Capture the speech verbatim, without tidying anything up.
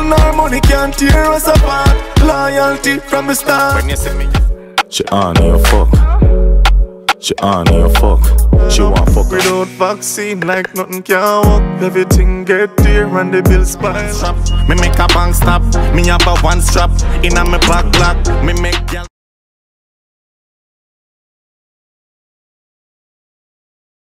None our money can't tear us apart. Loyalty from the start. When you see me, she on your fuck. She on your fuck. She want fuck without vaccine, like nothing can work. Everything get dear and the bills pile up. me make a bank stop. Me have a one strap in a me back block. Me make girl